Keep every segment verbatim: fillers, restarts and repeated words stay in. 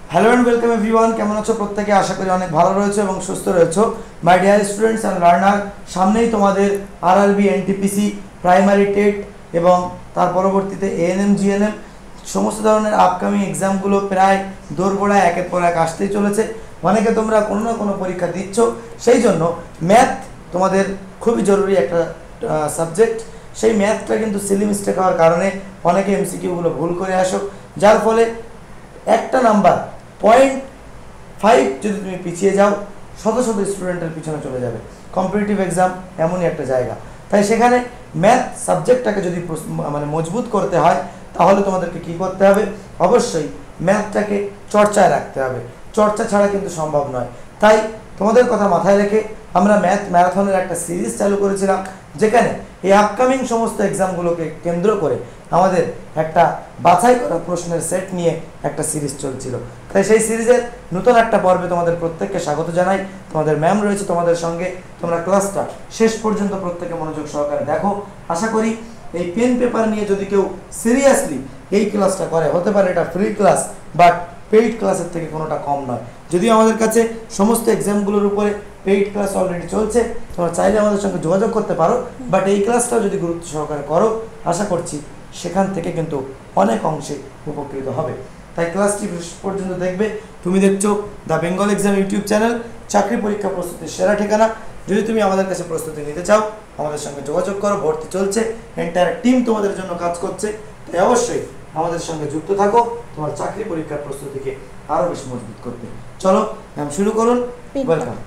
Hello and welcome everyone কেমন আছো প্রত্যেকে আশা করি অনেক ভালো রয়েছে এবং সুস্থ রয়েছো my dear students and learner সামনেই তোমাদের আরআরবি এনটিপিসি প্রাইমারি টেট এবং তার পরবর্তীতে এএনএম জিএনএম সমস্ত ধরনের আপকামিং এক্সামগুলো প্রায় দোরগোড়ায় একের পর এক আসতেই চলেছে অনেকে তোমরা কোনো না কোনো পরীক্ষা দিচ্ছ সেই জন্য ম্যাথ তোমাদের খুবই জরুরি একটা সাবজেক্ট সেই ম্যাথটা কিন্তু সিলি মিস্টেক হওয়ার কারণে অনেকে এমসিকিউগুলো ভুল করে আসো যার ফলে একটা নাম্বার পয়েন্ট ফাইভ যদি তুমি পিছিয়ে যাও শত শত স্টুডেন্টের পিছনে চলে যাবে কম্পিটিটিভ এক্সাম এমনই একটা জায়গা তাই সেখানে ম্যাথ সাবজেক্টটাকে যদি মানে মজবুত করতে হয় তাহলে তোমাদেরকে কি করতে হবে অবশ্যই ম্যাথটাকে চর্চায় রাখতে হবে চর্চা ছাড়া কিন্তু সম্ভব নয় তাই তোমাদের কথা মাথায় রেখে আমরা ম্যাথ ম্যারাথনের একটা সিরিজ চালু করেছিলাম যেখানে এই আপকামিং সমস্ত এক্সামগুলোকে কেন্দ্র করে আমাদের একটা বাছাই করা প্রশ্নের সেট নিয়ে একটা সিরিজ চলছিল তাই সেই সিরিজের নতুন একটা পর্বে তোমাদের প্রত্যেককে স্বাগত জানাই তোমাদের ম্যাম রয়েছে তোমাদের সঙ্গে তোমরা ক্লাসটা শেষ পর্যন্ত প্রত্যেকে মনোযোগ সহকারে দেখো আশা করি এই পেন পেপার নিয়ে যদি কেউ সিরিয়াসলি এই ক্লাসটা করে হতে পারে এটা ফ্রি ক্লাস বাট পেইড ক্লাসের থেকে কোনোটা কম নয় যদিও আমাদের কাছে সমস্ত এক্সামগুলোর উপরে পেইড ক্লাস অলরেডি চলছে তোমরা চাইলে আমাদের সঙ্গে যোগাযোগ করতে পারো বাট এই ক্লাসটাও যদি গুরুত্ব সহকারে করো আশা করছি সেখান থেকে কিন্তু অনেক অংশে উপকৃত হবে তাই ক্লাসটি শেষ পর্যন্ত দেখবে তুমি দেখছো the Bengal exam YouTube channel চাকরি পরীক্ষা প্রস্তুতির সেরা ঠিকানা যদি তুমি আমাদের কাছে প্রস্তুতি নিতে চাও আমাদের সঙ্গে যোগাযোগ করো ভর্তি চলছে এন্টায়ার টিম তোমাদের জন্য কাজ করছে তাই অবশ্যই আমাদের সঙ্গে যুক্ত থাকো তোমার চাকরি পরীক্ষার প্রস্তুতিকে আরো বেশি মজবুত করতে চলো ম্যাম শুরু করুন ওয়েলকাম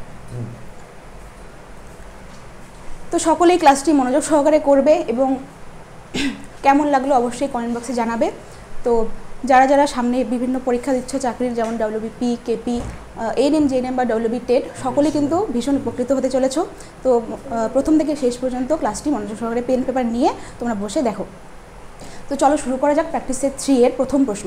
তো সকলেই ক্লাসটি মনোযোগ সহকারে করবে এবং কেমন লাগলো অবশ্যই কমেন্ট বক্সে জানাবে তো যারা যারা সামনে বিভিন্ন পরীক্ষা দিচ্ছ চাকরির যেমন ডব্লিউবিপি কেপি এএনএম জিএনএম বা ডব্লিউবি টেট সকলেই কিন্তু ভীষণ উপকৃত হতে চলেছো তো প্রথম থেকে শেষ পর্যন্ত ক্লাসটি মনোযোগ সহকারে পেন পেপার নিয়ে তোমরা বসে দেখো তো চলো শুরু করা যাক প্র্যাকটিস সেট থ্রি এর প্রথম প্রশ্ন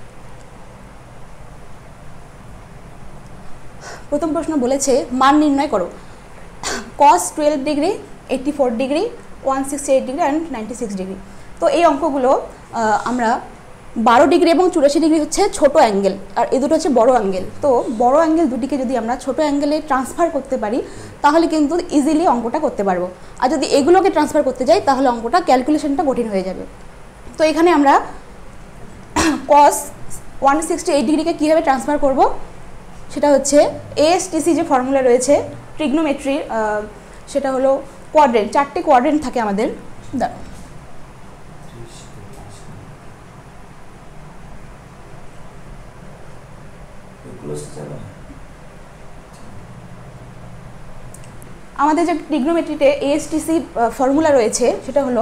প্রথম প্রশ্ন বলেছে মান নির্ণয় করো cos twelve degree eighty four degree one sixty eight degree and ninety six degree তো এই অঙ্কগুলো আমরা বারো ডিগ্রি এবং চুরাশি ডিগ্রি হচ্ছে ছোটো অ্যাঙ্গেল আর এই দুটো হচ্ছে বড়ো অ্যাঙ্গেল তো বড়ো অ্যাঙ্গেল দুটিকে যদি আমরা ছোটো অ্যাঙ্গেলে ট্রান্সফার করতে পারি তাহলে কিন্তু ইজিলি অঙ্কটা করতে পারবো আর যদি এগুলোকে ট্রান্সফার করতে যাই তাহলে অঙ্কটা ক্যালকুলেশনটা কঠিন হয়ে যাবে তো এখানে আমরা কস ওয়ান সিক্সটি এইট ডিগ্রিকে কীভাবে ট্রান্সফার করব সেটা হচ্ছে এএসটিসি যে ফর্মুলা রয়েছে ট্রিগনোমেট্রির সেটা হলো কোয়াড্রেন্ট চারটে কোয়াড্রেন্ট থাকে আমাদের আমাদের যে ট্রিগনোমেট্রিতে এএসটিসি ফর্মুলা রয়েছে সেটা হলো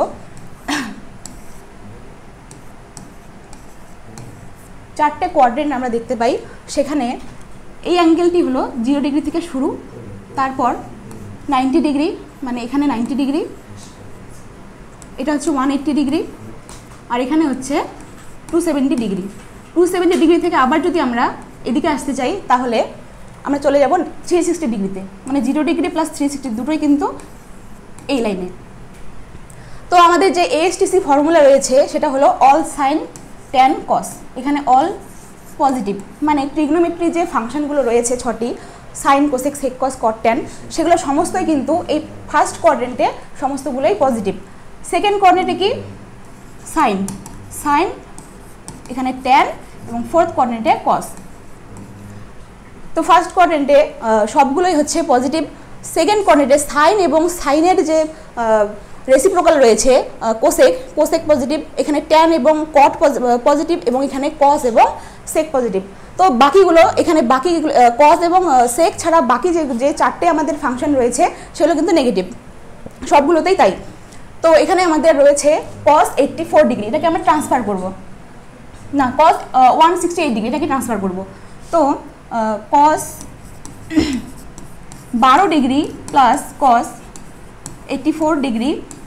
চারটে কোয়াড্রেন্ট আমরা দেখতে পাই সেখানে এই অ্যাঙ্গেলটি হলো জিরো ডিগ্রি থেকে শুরু তারপর নাইনটি ডিগ্রি মানে এখানে নাইনটি ডিগ্রি এটা হচ্ছে ওয়ান এইট্টি ডিগ্রি আর এখানে হচ্ছে two seventy degree two seventy degree থেকে আবার যদি আমরা এদিকে আসতে চাই তাহলে আমরা চলে যাব থ্রি সিক্সটি ডিগ্রিতে মানে zero degree plus three sixty দুটোই কিন্তু এই লাইনে তো আমাদের যে এএসটিসি ফর্মুলা রয়েছে সেটা হলো অল সাইন ট্যান কস এখানে অল পজিটিভ মানে ট্রিগনোমেট্রি যে ফাংশনগুলো রয়েছে ছটি sine cosec sec cos cot tan সেগুলো সমস্তই কিন্তু এই ফার্স্ট কোয়াড্রেন্টে সমস্তগুলোই পজিটিভ সেকেন্ড কোয়াড্রেন্টে কি সাইন সাইন এখানে ট্যান এবং ফোর্থ কোয়াড্রেন্টে কস তো ফার্স্ট কোয়াড্রেন্টে সবগুলোই হচ্ছে পজিটিভ সেকেন্ড কোয়াড্রেন্টে সাইন এবং সাইনের যে রেসিপ্রোকাল রয়েছে কোসেক কোসেক পজিটিভ এখানে ট্যান এবং কট পজিটিভ এবং এখানে কস এবং সেক পজিটিভ তো বাকিগুলো এখানে বাকি কস এবং সেক ছাড়া বাকি যে যে চারটে আমাদের ফাংশন রয়েছে সেগুলো কিন্তু নেগেটিভ সবগুলোতেই তাই তো এখানে আমাদের রয়েছে কস এইট্টি ফোর ডিগ্রি এটাকে আমরা ট্রান্সফার করব না cos one sixty eight degree এটাকে ট্রান্সফার করব তো কস বারো degree plus cos eighty four degree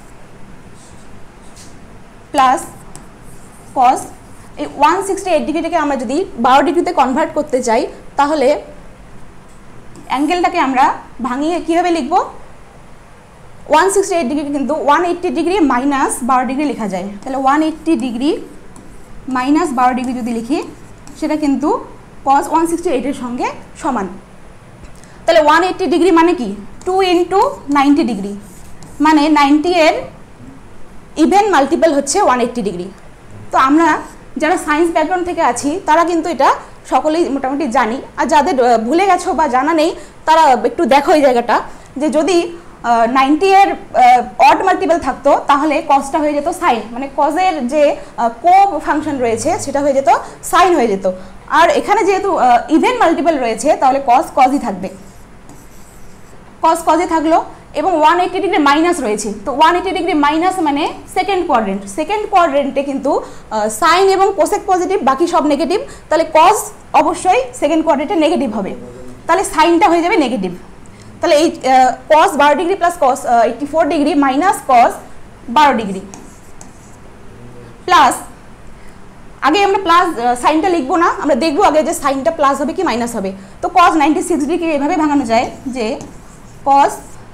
plus cos এই ওয়ান সিক্সটি এইট ডিগ্রিটাকে আমরা যদি বারো ডিগ্রিতে কনভার্ট করতে চাই তাহলে অ্যাঙ্গেলটাকে আমরা ভাঙিয়ে কীভাবে লিখব ওয়ান সিক্সটি এইট ডিগ্রি কিন্তু ওয়ান এইট্টি ডিগ্রি মাইনাস বারো ডিগ্রি লেখা যায় তাহলে ওয়ান এইট্টি ডিগ্রি মাইনাস বারো ডিগ্রি যদি লিখি সেটা কিন্তু কজ ওয়ান সিক্সটি এইটের সঙ্গে সমান। তাহলে ওয়ান এইট্টি ডিগ্রি মানে কি টু ইন্টু নাইনটি ডিগ্রি, মানে নাইনটি এর ইভেন মাল্টিপল হচ্ছে ওয়ান এইট্টি ডিগ্রি। তো আমরা যারা সায়েন্স ব্যাকগ্রাউন্ড থেকে আছি তারা কিন্তু এটা সকলেই মোটামুটি জানি, আর যাদের ভুলে গেছো বা জানা নেই তারা একটু দেখো এই জায়গাটা, যে যদি নাইনটি এর অড মাল্টিপল থাকতো তাহলে কজটা হয়ে যেত সাইন, মানে কজের যে কো ফাংশন রয়েছে সেটা হয়ে যেত সাইন হয়ে যেত। আর এখানে যেহেতু ইভেন মাল্টিপল রয়েছে তাহলে কজ কজই থাকবে, কজ কজে থাকলো। এবং ওয়ান এইট্টি ডিগ্রি মাইনাস রয়েছে, তো ওয়ান এইট্টি ডিগ্রি মাইনাস মানে সেকেন্ড কোয়াড্রেন্ট, সেকেন্ড কোয়াড্রেন্টে কিন্তু সাইন এবং কোসেক পজিটিভ, বাকি সব নেগেটিভ, তাহলে কজ অবশ্যই সেকেন্ড কোয়াড্রেন্টে নেগেটিভ হবে, তাহলে সাইনটা হয়ে যাবে নেগেটিভ। তাহলে এই কস বারো degree plus cos eighty four degree minus cos বারো ডিগ্রি প্লাস, আগে আমরা প্লাস সাইনটা লিখবো না, আমরা দেখবো আগে যে সাইনটা প্লাস হবে কি মাইনাস হবে। তো কস নাইনটি সিক্স ডিগ্রি এভাবে ভাঙানো যায় যে cos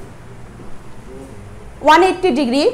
one eighty degree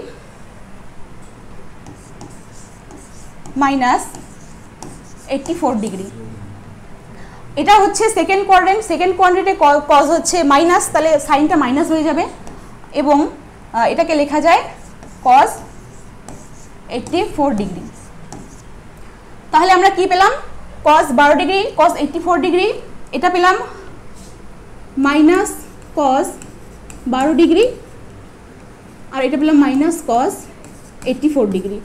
minus eighty four degree, এটা হচ্ছে সেকেন্ড কোয়াড্রেন্ট, সেকেন্ড কোয়াড্রেন্টে কজ হচ্ছে মাইনাস, তাহলে সাইনটা মাইনাস হয়ে যাবে এবং এটাকে লেখা যায় কস এইট্টি ফোর ডিগ্রি। তাহলে আমরা কি পেলাম, কস বারো degree cos eighty four degree, এটা পেলাম মাইনাস কস বারো ডিগ্রি, আর এটা পেলাম minus cos eighty four degree.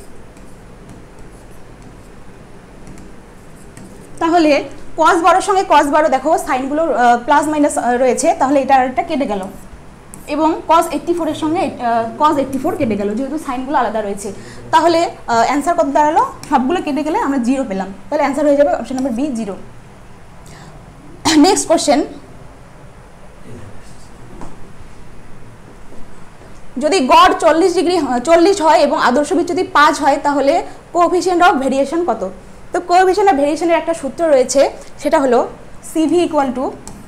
তাহলে কস বারোর সঙ্গে কস বারো দেখো সাইনগুলো প্লাস মাইনাস রয়েছে, তাহলে এটা আর একটা কেটে গেল, এবং কস এইট্টি ফোরের সঙ্গে কস এইট্টি ফোর কেটে গেল, যেহেতু সাইনগুলো আলাদা রয়েছে। তাহলে অ্যান্সার কত দাঁড়ালো, সবগুলো কেটে গেলে আমরা জিরো পেলাম, তাহলে অ্যান্সার হয়ে যাবে option number B zero. Next question, যদি গড় চল্লিশ ডিগ্রি চল্লিশ হয় এবং আদর্শ বিচ্যুতি পাঁচ হয় তাহলে কোএফিসিয়েন্ট অফ ভেরিয়েশন কত? তো কোএফিসিয়েন্ট অফ ভেরিয়েশনের একটা সূত্র রয়েছে, সেটা হলো সিভি ইকুয়াল টু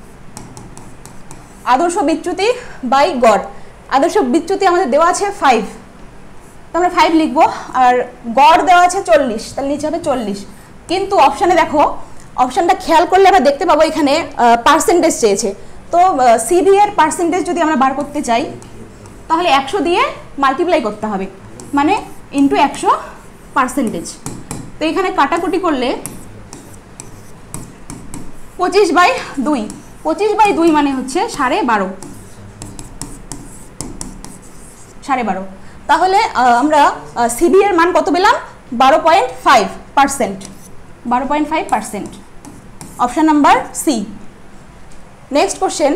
আদর্শ বিচ্যুতি বাই গড়। আদর্শ বিচ্যুতি আমাদের দেওয়া আছে ফাইভ, তো আমরা ফাইভ লিখবো, আর গড় দেওয়া আছে চল্লিশ, তাহলে নিচে হবে চল্লিশ। কিন্তু অপশানে দেখো, অপশানটা খেয়াল করলে আমরা দেখতে পাবো এখানে পার্সেন্টেজ চেয়েছে। তো সিভি এর পার্সেন্টেজ যদি আমরা বার করতে চাই তাহলে একশো দিয়ে মাল্টিপ্লাই করতে হবে, মানে ইন্টু একশো পার্সেন্টেজ। তো এখানে কাটাকুটি করলে পঁচিশ বাই দুই, পঁচিশ বাই দুই মানে হচ্ছে সাড়ে বারো, সাড়ে বারো। তাহলে আমরা সিবি এর মান কত পেলাম, বারো পয়েন্ট ফাইভ পার্সেন্ট, বারো point five percent, option number C. Next question,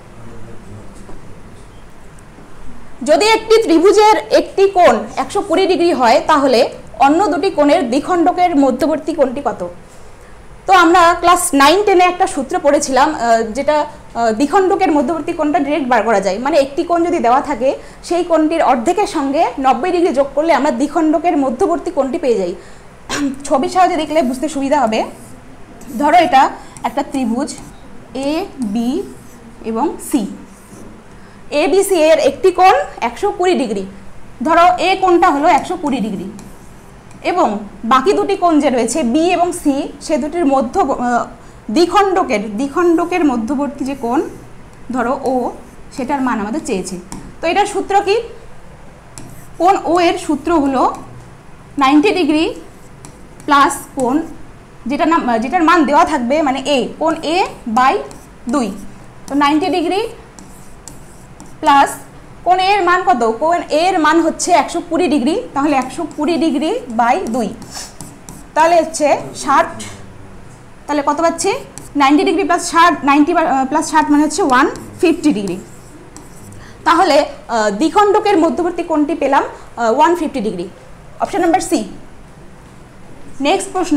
যদি একটি ত্রিভুজের একটি কোণ একশো কুড়ি ডিগ্রি হয় তাহলে অন্য দুটি কোণের দ্বিখণ্ডকের মধ্যবর্তী কোণটি কত? তো আমরা ক্লাস নাইন টেনে একটা সূত্র পড়েছিলাম, যেটা দ্বিখণ্ডকের মধ্যবর্তী কোণটা ডিরেক্ট বার করা যায়, মানে একটি কোণ যদি দেওয়া থাকে সেই কোণটির অর্ধেকের সঙ্গে নব্বই ডিগ্রি যোগ করলে আমরা দ্বিখণ্ডকের মধ্যবর্তী কোণটি পেয়ে যাই। ছবির সাহায্যে দেখলে বুঝতে সুবিধা হবে। ধরো এটা একটা ত্রিভুজ এ বি এবং সি, এ বি সি এর একটি কোণ একশো কুড়ি ডিগ্রি, ধরো এ কোণটা হলো একশো কুড়ি ডিগ্রি, এবং বাকি দুটি কোণ যে রয়েছে বি এবং সি, সে দুটির মধ্য দ্বিখণ্ডকের দ্বিখণ্ডকের মধ্যবর্তী যে কোণ ধরো ও, সেটার মান আমাদের চেয়েছে। তো এটার সূত্র কি, কোণ ও এর সূত্র হলো নাইনটি ডিগ্রি প্লাস কোণ যেটা নাম যেটার মান দেওয়া থাকবে, মানে এ, কোণ এ বাই দুই। তো নাইনটি ডিগ্রি প্লাস কোণ এর মান কত, কোণ এর মান হচ্ছে একশো কুড়ি ডিগ্রি, তাহলে একশো কুড়ি ডিগ্রি বাই দুই, তাহলে হচ্ছে ষাট। তাহলে কত পাচ্ছি, নাইনটি ডিগ্রি প্লাস ষাট, নাইনটি প্লাস ষাট মানে হচ্ছে ওয়ান ফিফটি ডিগ্রি। তাহলে দ্বিখণ্ডকের মধ্যবর্তী কোণটি পেলাম one fifty degree, option number C. Next প্রশ্ন,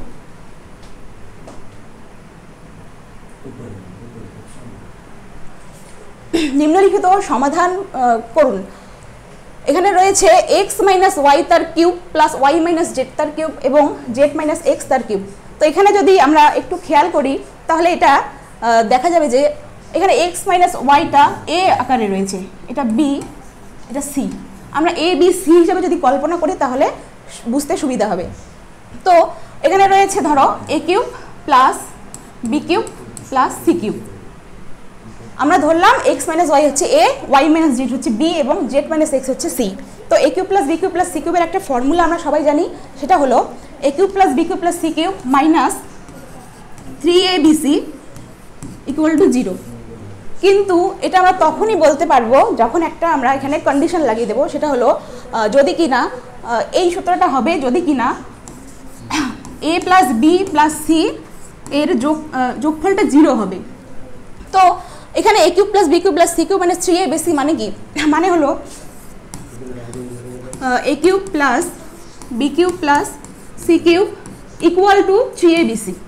নিম্নলিখিত সমাধান করুন। এখানে রয়েছে এক্স মাইনাস ওয়াই তার cube plus Y minus Z তার কিউব এবং জেড মাইনাস এক্স তার কিউব। তো এখানে যদি আমরা একটু খেয়াল করি তাহলে এটা দেখা যাবে যে এখানে এক্স মাইনাস ওয়াইটা এ আকারে রয়েছে, এটা বি, এটা সি। আমরা এ বি সি হিসেবে যদি কল্পনা করি তাহলে বুঝতে সুবিধা হবে। তো এখানে রয়েছে ধরো A cube plus B cube plus C cube. আমরা ধরলাম এক্স মাইনাস ওয়াই হচ্ছে এ, ওয়াই মাইনাস জেড হচ্ছে বি এবং জেড মাইনাস এক্স হচ্ছে সি। তো A cube plus B cube plus C কিউবের একটা ফর্মুলা আমরা সবাই জানি, সেটা হলো A cube plus B cube plus C cube minus three A B C equal to zero. কিন্তু এটা আমরা তখনই বলতে পারবো যখন একটা আমরা এখানে কন্ডিশন লাগিয়ে দেবো, সেটা হলো যদি কিনা এই সূত্রটা হবে যদি কিনা A plus B plus C এর যোগ যোগফলটা জিরো হবে। তো এখানে A cube plus B cube plus C cube মানে থ্রি এ বি সি মানে কি, মানে হলো A cube plus B cube plus C cube equal to three A B C.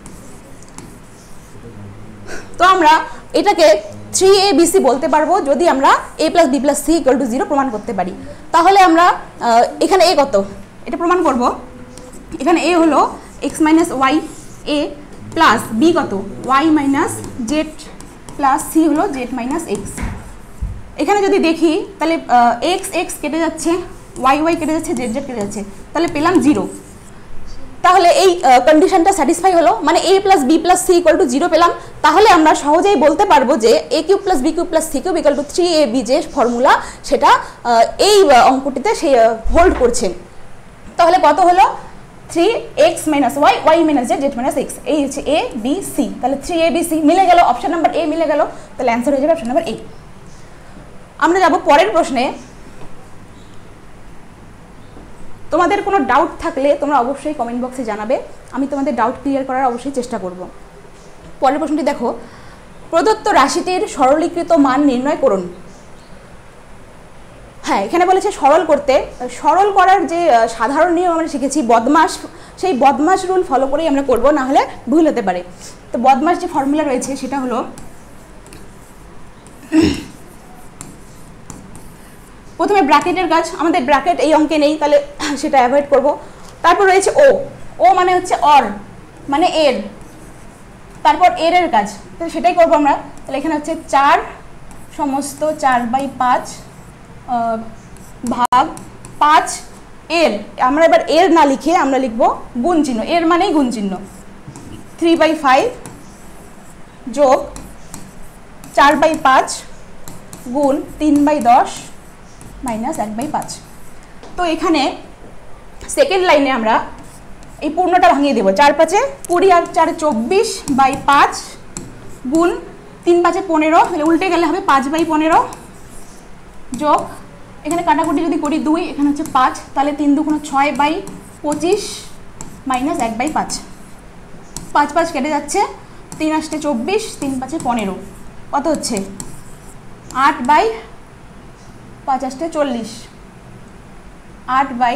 তো আমরা এটাকে থ্রি এ বি সি বলতে পারবো যদি আমরা A plus B plus C equal to zero প্রমাণ করতে পারি। তাহলে আমরা এখানে এ কত এটা প্রমাণ করব। এখানে এ হলো X minus Y A plus B কত Y minus Z plus C হলো জেড মাইনাস এক্স। এখানে যদি দেখি তাহলে এক্স এক্স কেটে যাচ্ছে, ওয়াই ওয়াই কেটে যাচ্ছে, জেড জেড কেটে যাচ্ছে, তাহলে পেলাম জিরো। তাহলে এই কন্ডিশনটা স্যাটিসফাই হলো, মানে A plus B plus C equal to zero পেলাম। তাহলে আমরা সহজেই বলতে পারবো যে A cube plus B cube plus C cube equal to three A B যে ফর্মুলা সেটা এই অঙ্কটিতে সে হোল্ড করছে। তাহলে কত হলো three X minus Y Y minus Z Z minus X, এই হচ্ছে এ বি সি। তাহলে থ্রি এ বি সি মিলে গেল, অপশন নাম্বার এ মিলে গেল, তাহলে অ্যান্সার হয়ে যাবে অপশন নাম্বার এ। আমরা যাব পরের প্রশ্নে। তোমাদের কোনো ডাউট থাকলে তোমরা অবশ্যই কমেন্ট বক্সে জানাবে, আমি তোমাদের ডাউট ক্লিয়ার করার অবশ্যই চেষ্টা করব। পরের প্রশ্নটি দেখো, প্রদত্ত রাশিটির সরলীকৃত মান নির্ণয় করুন। হ্যাঁ, এখানে বলেছে সরল করতে। সরল করার যে সাধারণ নিয়ম আমরা শিখেছি বদমাস, সেই বদমাস রুল ফলো করেই আমরা করব, না হলে ভুল হতে পারে। তো বদমাস যে ফর্মুলা রয়েছে সেটা হলো প্রথমে ব্র্যাকেটের কাজ, আমাদের ব্র্যাকেট এই অঙ্কে নেই, তাহলে সেটা অ্যাভয়েড করব। তারপর রয়েছে ও, ও মানে হচ্ছে অর মানে এর, তারপর এর এর কাজ, তো সেটাই করবো আমরা। তাহলে এখানে হচ্ছে চার সমস্ত চার বাই পাঁচ ভাগ পাঁচ এর, আমরা এবার এর না লিখে আমরা লিখবো গুণ চিহ্ন, এর মানেই গুণ চিহ্ন। থ্রি বাই ফাইভ যোগ চার বাই পাঁচ গুণ তিন বাই দশ মাইনাস এক বাই পাঁচ। তো এখানে সেকেন্ড লাইনে আমরা এই পূর্ণটা ভাঙিয়ে দেবো, চার পাঁচে কুড়ি আর চার চব্বিশ বাই পাঁচ গুণ তিন পাঁচে পনেরো, তাহলে উল্টে গেলে হবে পাঁচ বাই পনেরো যোগ এখানে কাটাকুটি যদি করি দুই, এখানে হচ্ছে পাঁচ, তাহলে তিন দুগুণ ছয় বাই পঁচিশ মাইনাস এক বাই পাঁচ। পাঁচ পাঁচ কেটে যাচ্ছে, তিন আসতে চব্বিশ, তিন পাঁচে পনেরো, কত হচ্ছে আট বাই পাঁচ আসতে চল্লিশ, আট বাই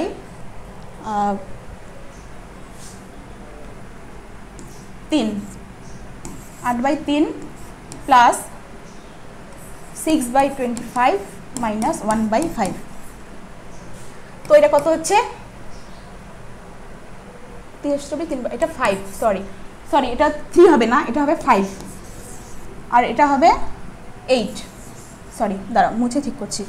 তিন, আট বাই তিন plus six by twenty five minus one by five. তো এটা কত হচ্ছে তিন, এটা ফাইভ, সরি সরি এটা থ্রি হবে না, এটা হবে ফাইভ, আর এটা হবে এইট। সরি দাঁড়াও মুছে ঠিক করছি।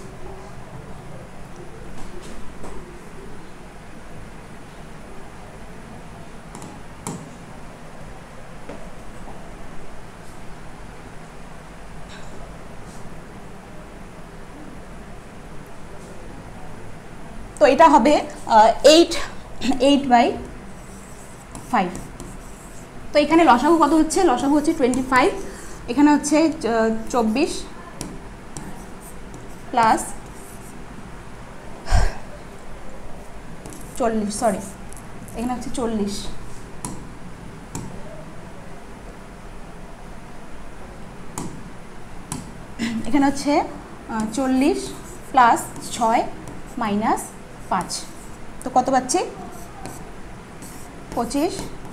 তো এটা হবে এইট এইট বাই ফাইভ। তো এখানে লসাগু কত হচ্ছে, লসাগু হচ্ছে টোয়েন্টি ফাইভ, এখানে হচ্ছে চব্বিশ প্লাস চল্লিশ, সরি এখানে হচ্ছে চল্লিশ, এখানে হচ্ছে চল্লিশ প্লাস ছয় মাইনাস পাঁচ, তো কত পাচ্ছি পঁচিশ,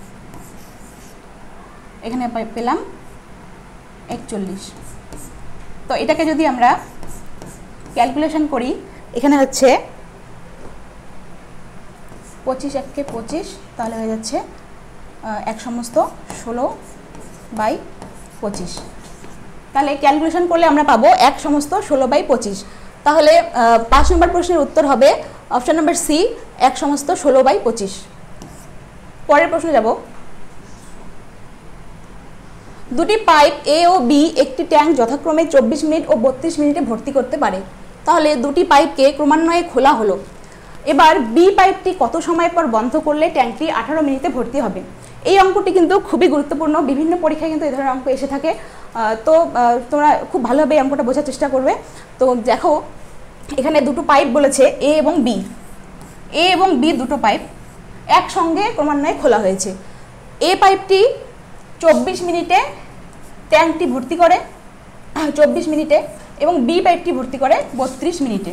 এখানে পেলাম একচল্লিশ। তো এটাকে যদি আমরা ক্যালকুলেশন করি, এখানে হচ্ছে পঁচিশ এককে পঁচিশ, তাহলে হয়ে যাচ্ছে এক সমস্ত ষোলো বাই পঁচিশ। তাহলে ক্যালকুলেশন করলে আমরা পাবো এক সমস্ত ষোলো বাই পঁচিশ। তাহলে পাঁচ নম্বর প্রশ্নের উত্তর হবে অপশন নাম্বার সি, এক সমস্ত ষোলো বাই পঁচিশ। পরের প্রশ্নে যাব। দুটি পাইপ এ ও বি একটি ট্যাঙ্ক যথাক্রমে চব্বিশ মিনিট ও বত্রিশ মিনিটে ভর্তি করতে পারে। তাহলে দুটি পাইপকে ক্রমান্বয়ে খোলা হলো। এবার বি পাইপটি কত সময় পর বন্ধ করলে ট্যাঙ্কটি আঠারো মিনিটে ভর্তি হবে। এই অঙ্কটি কিন্তু খুবই গুরুত্বপূর্ণ, বিভিন্ন পরীক্ষায় কিন্তু এই ধরনের অঙ্ক এসে থাকে। তো তোমরা খুব ভালোভাবে এই অঙ্কটা বোঝার চেষ্টা করবে। তো দেখো এখানে দুটো পাইপ বলেছে এ এবং বি, এ এবং বি দুটো পাইপ একসঙ্গে ক্রমান্বয়ে খোলা হয়েছে। এ পাইপটি চব্বিশ মিনিটে ট্যাঙ্কটি ভর্তি করে চব্বিশ মিনিটে এবং বি পাইপটি ভর্তি করে বত্রিশ মিনিটে।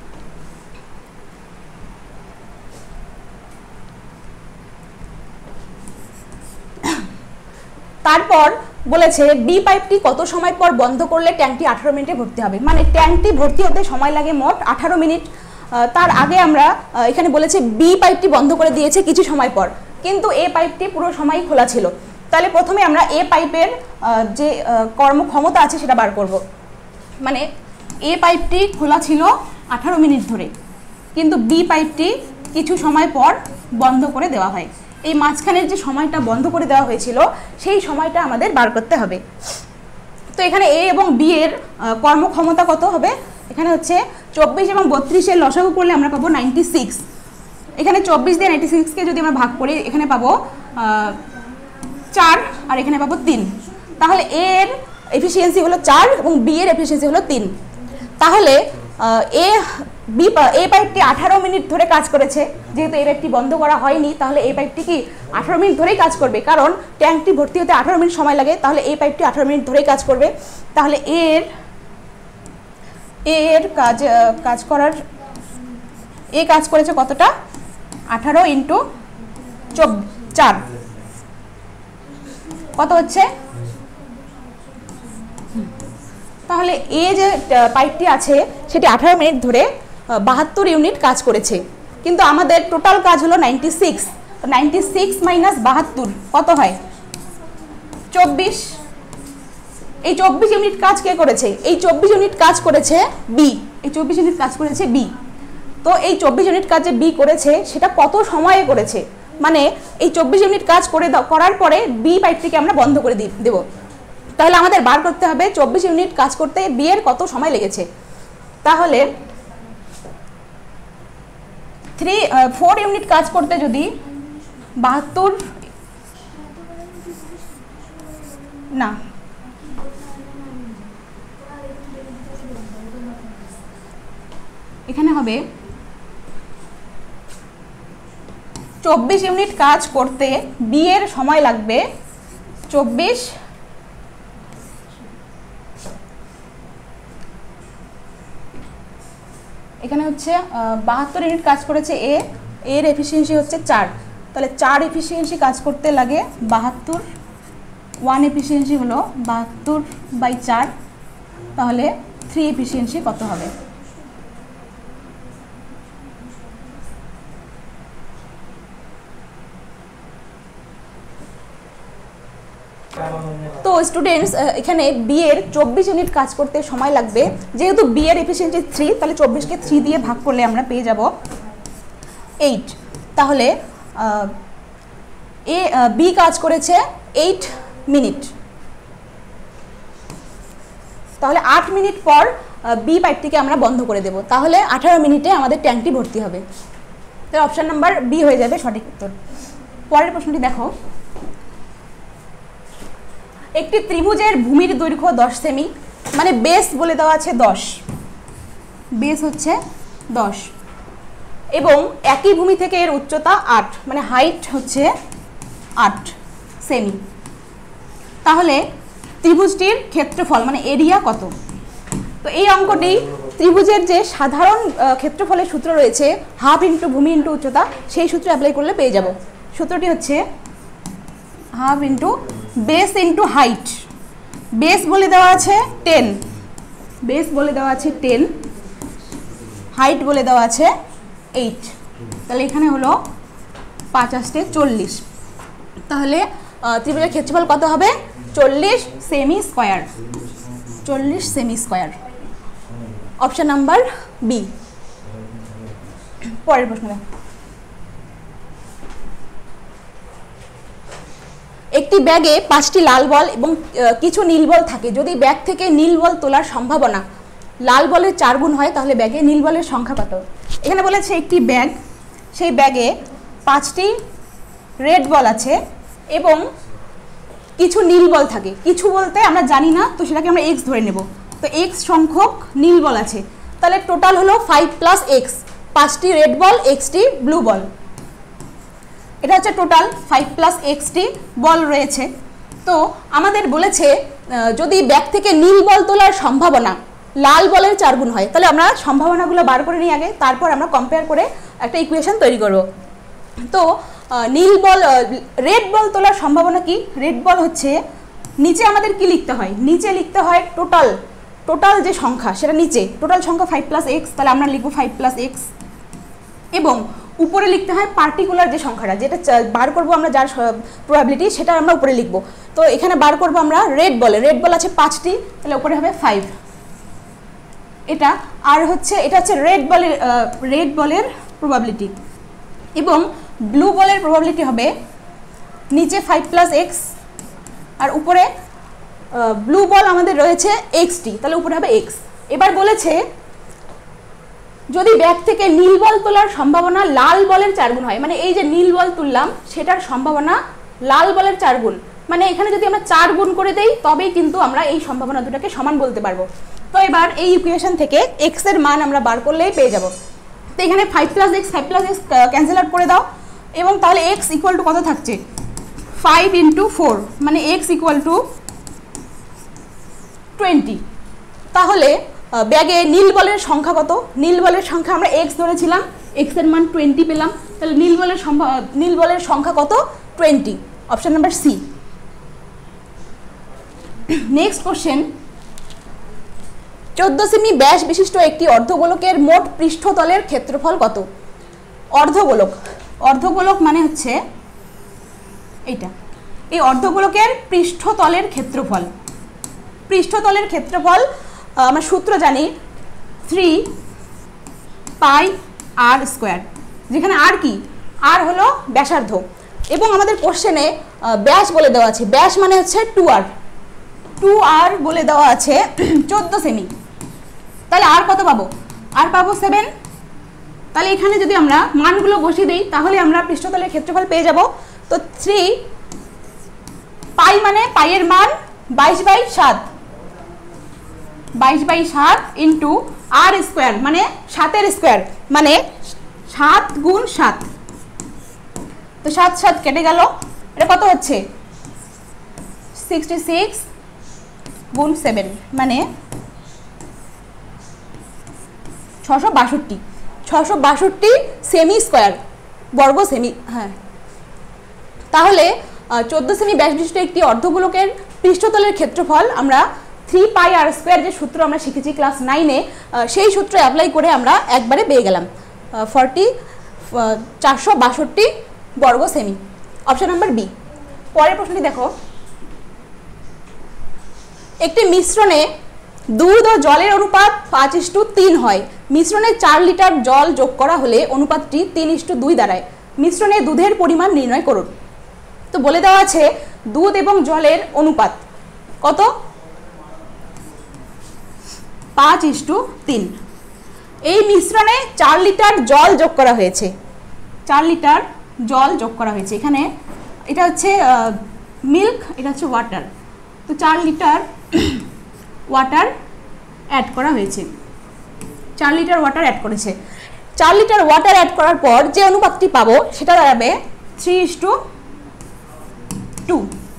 তারপর বলেছে বি পাইপটি কত সময় পর বন্ধ করলে ট্যাঙ্কটি আঠারো মিনিটে ভর্তি হবে, মানে ট্যাঙ্কটি ভর্তি হতে সময় লাগে মোট আঠারো মিনিট। তার আগে আমরা এখানে বলেছে বি পাইপটি বন্ধ করে দিয়েছে কিছু সময় পর, কিন্তু এ পাইপটি পুরো সময় খোলা ছিল। তাহলে প্রথমে আমরা এ পাইপের যে কর্মক্ষমতা আছে সেটা বার করব। মানে এ পাইপটি খোলা ছিল আঠারো মিনিট ধরে, কিন্তু বি পাইপটি কিছু সময় পর বন্ধ করে দেওয়া হয়। এই মাঝখানের যে সময়টা বন্ধ করে দেওয়া হয়েছিল সেই সময়টা আমাদের বার করতে হবে। তো এখানে এ এবং বি এর কর্মক্ষমতা কত হবে, এখানে হচ্ছে চব্বিশ এবং বত্রিশের লসাগু করলে আমরা পাবো নাইনটি সিক্স। এখানে চব্বিশ দিয়ে নাইনটি সিক্সকে যদি আমরা ভাগ করি এখানে পাবো চার আর এখানে পাবো তিন। তাহলে এ এর এফিসিয়েন্সি হলো চার এবং বি এর এফিসিয়েন্সি হলো তিন। তাহলে এ বি এ পাইপটি আঠারো মিনিট ধরে কাজ করেছে, যেহেতু এই পাইপটি বন্ধ করা হয়নি তাহলে এই পাইপটি কি আঠারো মিনিট ধরেই কাজ করবে, কারণ ট্যাঙ্কটি ভর্তি হতে আঠারো মিনিট সময় লাগে। তাহলে এই পাইপটি আঠারো মিনিট ধরেই কাজ করবে। তাহলে এর এর কাজ কাজ করার এ কাজ করেছে কতটা, আঠারো ইন্টু চার কত হচ্ছে। তাহলে এ যে পাইপটি আছে সেটি আঠারো মিনিট ধরে বাহাত্তর ইউনিট কাজ করেছে, কিন্তু আমাদের টোটাল কাজ হলো ninety six. Ninety six minus বাহাত্তর কত হয়, চব্বিশ। এই চব্বিশ ইউনিট কাজ কে করেছে, এই চব্বিশ ইউনিট কাজ করেছে বি, এই চব্বিশ ইউনিট কাজ করেছে বি। তো এই চব্বিশ ইউনিট কাজ যে বি করেছে সেটা কত সময়ে করেছে, মানে এই চব্বিশ ইউনিট কাজ করে করার পরে বি পাইপটিকে আমরা বন্ধ করে দেব। তাহলে আমাদের বার করতে হবে চব্বিশ ইউনিট কাজ করতে বি এর কত সময় লেগেছে। তাহলে থ্রি ফোর ইউনিট কাজ করতে যদি বাহাত্তর না এখানে হবে চব্বিশ ইউনিট কাজ করতে বি এর সময় লাগবে চব্বিশ এখানে হচ্ছে বাহাত্তর ইউনিট কাজ করেছে এ, এর এফিসিয়েন্সি হচ্ছে চার। তাহলে চার এফিসিয়েন্সি কাজ করতে লাগে বাহাত্তর, ওয়ান এফিসিয়েন্সি হলো বাহাত্তর বাই চার। তাহলে থ্রি এফিসিয়েন্সি কত হবে, তো স্টুডেন্টস এখানে বি এর চব্বিশ ইউনিট কাজ করতে সময় লাগবে, যেহেতু বি এর এফিসিয়েন্সি থ্রি তাহলে চব্বিশকে থ্রি দিয়ে ভাগ করলে আমরা পেয়ে যাব এইট। তাহলে এ বি কাজ করেছে এইট মিনিট, তাহলে আট মিনিট পর বি পাইপটিকে আমরা বন্ধ করে দেব, তাহলে আঠারো মিনিটে আমাদের ট্যাঙ্কটি ভর্তি হবে। তাহলে অপশন নাম্বার বি হয়ে যাবে সঠিক উত্তর। পরের প্রশ্নটি দেখো, একটি ত্রিভুজের ভূমির দৈর্ঘ্য দশ সেমি, মানে বেস বলে দেওয়া আছে দশ, বেস হচ্ছে দশ এবং একই ভূমি থেকে এর উচ্চতা আট, মানে হাইট হচ্ছে আট সেমি। তাহলে ত্রিভুজটির ক্ষেত্রফল মানে এরিয়া কত। তো এই অঙ্কটি ত্রিভুজের যে সাধারণ ক্ষেত্রফলের সূত্র রয়েছে হাফ ইন্টু ভূমি ইন্টু উচ্চতা, সেই সূত্র অ্যাপ্লাই করলে পেয়ে যাব। সূত্রটি হচ্ছে half into base into height. Base বলে দেওয়া আছে টেন, বেস বলে দেওয়া আছে টেন, হাইট বলে দেওয়া আছে এইট। তাহলে এখানে হলো পাঁচ আসতে চল্লিশ। তাহলে ত্রিভুজের ক্ষেত্রফল কত হবে, চল্লিশ সেমি স্কোয়ার, চল্লিশ cm square. Option number B. পরের প্রশ্ন, একটি ব্যাগে পাঁচটি লাল বল এবং কিছু নীল বল থাকে, যদি ব্যাগ থেকে নীল বল তোলার সম্ভাবনা লাল বলের চার গুণ হয় তাহলে ব্যাগে নীল বলের সংখ্যা কত? এখানে বলেছে একটি ব্যাগ, সেই ব্যাগে পাঁচটি রেড বল আছে এবং কিছু নীল বল থাকে। কিছু বলতে আমরা জানি না, তো সেটাকে আমরা এক্স ধরে নেব। তো এক্স সংখ্যক নীল বল আছে, তাহলে টোটাল হলো ফাইভ প্লাস এক্স, পাঁচটি রেড বল এক্সটি ব্লু বল, এটা হচ্ছে টোটাল ফাইভ প্লাস এক্সটি বল রয়েছে। তো আমাদের বলেছে যদি ব্যাগ থেকে নীল বল তোলার সম্ভাবনা লাল বলের চার গুণ হয়, তাহলে আমরা সম্ভাবনাগুলো বার করে নিই আগে, তারপর আমরা কম্পেয়ার করে একটা ইকুয়েশন তৈরি করব। তো নীল বল রেড বল তোলার সম্ভাবনা কি? রেড বল হচ্ছে নিচে আমাদের কি লিখতে হয়, নিচে লিখতে হয় টোটাল টোটাল যে সংখ্যা সেটা নিচে টোটাল সংখ্যা ফাইভ প্লাস এক্স, তাহলে আমরা লিখব ফাইভ প্লাস এক্স, এবং উপরে লিখতে হয় পার্টিকুলার যে সংখ্যাটা, যেটা বার করব আমরা যার প্রবাবিলিটি সেটা আমরা উপরে লিখব। তো এখানে বার করব আমরা রেড বলে, রেড বল আছে পাঁচটি, তাহলে উপরে হবে ফাইভ এটা। আর হচ্ছে এটা হচ্ছে রেড বলের রেড বলের প্রবাবিলিটি, এবং ব্লু বলের প্রবাবিলিটি হবে নিচে ফাইভ প্লাস এক্স আর উপরে ব্লু বল আমাদের রয়েছে এক্সটি, তাহলে উপরে হবে এক্স। এবার বলেছে যদি ব্যাগ থেকে নীল বল তোলার সম্ভাবনা লাল বলের চার গুণ হয়, মানে এই যে নীল বল তুললাম সেটার সম্ভাবনা লাল বলের চার গুণ, মানে এখানে যদি আমরা চার গুণ করে দেই তবেই কিন্তু আমরা এই সম্ভাবনা দুটাকে সমান বলতে পারবো। তো এবার এই ইকুয়েশন থেকে এক্স এর মান আমরা বার করলেই পেয়ে যাব। তো এখানে five plus x five plus x cancel out করে দাও, এবং তাহলে এক্স ইকুয়াল টু কত থাকছে, ফাইভ ইন্টু ফোর, মানে এক্স ইকুয়াল টু টোয়েন্টি। তাহলে ব্যাগে নীল বলের সংখ্যা কত? নীল বলের সংখ্যা আমরা এক্স ধরেছিলাম, এক্স এর মান টোয়েন্টি পেলাম, তাহলে নীল বলের নীল বলের সংখ্যা কত? Twenty, option number C. Next question, চোদ্দ সেমি ব্যাস বিশিষ্ট একটি অর্ধগোলকের মোট পৃষ্ঠতলের ক্ষেত্রফল কত? অর্ধগোলক, অর্ধগোলক মানে হচ্ছে এইটা, এই অর্ধগোলকের পৃষ্ঠতলের ক্ষেত্রফল, পৃষ্ঠতলের ক্ষেত্রফল আমরা সূত্র জানি থ্রি পাই আর স্কোয়ার, যেখানে আর কি, আর হলো ব্যাসার্ধ, এবং আমাদের কোশ্চেনে ব্যাস বলে দেওয়া আছে, ব্যাস মানে হচ্ছে টু আর, টু আর বলে দেওয়া আছে চোদ্দ সেমি, তাহলে আর কত পাবো? আর পাবো সেভেন। তাহলে এখানে যদি আমরা মানগুলো বসিয়ে দিই তাহলে আমরা পৃষ্ঠতলের ক্ষেত্রফল পেয়ে যাব। তো থ্রি পাই মানে পাইয়ের মান বাইশ বাই সাত, বাইশ বাই সাত ইন্টু আর স্কোয়ার মানে সাতের স্কোয়ার, মানে সাত গুণ সাত, তো সাত সাত কেটে গেল, এটা কত হচ্ছে সিক্সটি সিক্স গুণ সেভেন, মানে ছশো বাষট্টি, ছশো বাষট্টি সেমি স্কোয়ার, বর্গ সেমি। হ্যাঁ, তাহলে চোদ্দ সেমি ব্যাস বিশিষ্ট একটি অর্ধগোলকের পৃষ্ঠতলের ক্ষেত্রফল আমরা থ্রি পাই আর স্কোয়ার যে সূত্র আমরা শিখেছি ক্লাস নাইনে, সেই সূত্র অ্যাপ্লাই করে আমরা একবারে পেয়ে গেলাম ফর্টি চারশো বাষট্টি বর্গ সেমি, অপশন নাম্বার বি। পরের প্রশ্নটি দেখো, একটি মিশ্রণে দুধ ও জলের অনুপাত পাঁচ ইস্টু তিন হয়, মিশ্রণে চার লিটার জল যোগ করা হলে অনুপাতটি তিন ইস্টু দুই দাঁড়ায়, মিশ্রণে দুধের পরিমাণ নির্ণয় করুন। তো বলে দেওয়া আছে দুধ এবং জলের অনুপাত কত, পাঁচ ইস্টু তিন। এই মিশ্রণে চার লিটার জল যোগ করা হয়েছে, চার লিটার জল যোগ করা হয়েছে, এখানে এটা হচ্ছে মিল্ক, এটা হচ্ছে ওয়াটার, তো চার লিটার ওয়াটার অ্যাড করা হয়েছে, চার লিটার ওয়াটার অ্যাড করেছে। চার লিটার ওয়াটার অ্যাড করার পর যে অনুপাতটি পাবো সেটা দাঁড়াবে থ্রি ইস্টু টু।